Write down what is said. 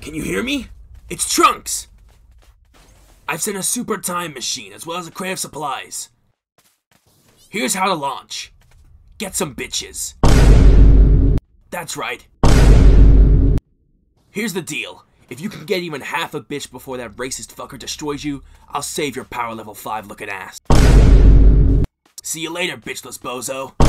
Can you hear me? It's Trunks! I've sent a super time machine as well as a crate of supplies. Here's how to launch. Get some bitches. That's right. Here's the deal. If you can get even half a bitch before that racist fucker destroys you, I'll save your power level 5 looking ass. See you later, bitchless bozo.